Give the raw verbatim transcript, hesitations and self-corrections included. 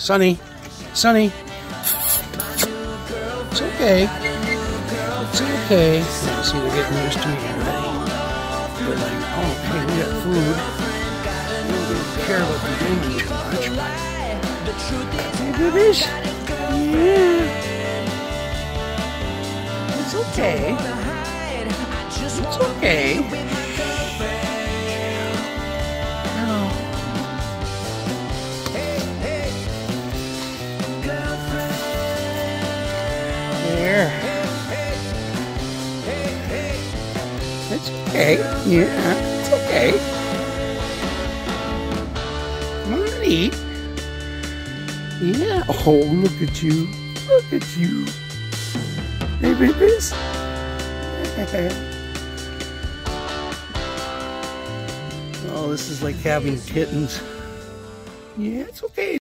Sonny, Sonny. It's okay. It's okay. Yeah, see, they're getting used to me already. They're like, oh, hey, we got food. We don't really care about them doing too much. Hey, babies. Yeah. It's okay. It's okay. No. There. It's okay. Yeah, it's okay. Come on, eat. Yeah. Oh, look at you. Look at you. Hey, babies. Oh, this is like having kittens. Yeah, it's okay.